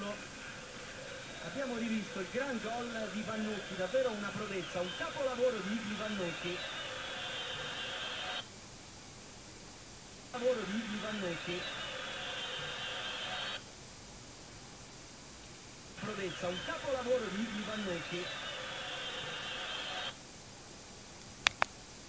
abbiamo rivisto il gran gol di Vannucchi, davvero una prodezza, un capolavoro di Igli Vannucchi. Lavoro di Igli Vannucchi. Prodezza, un capolavoro di Igli Vannucchi.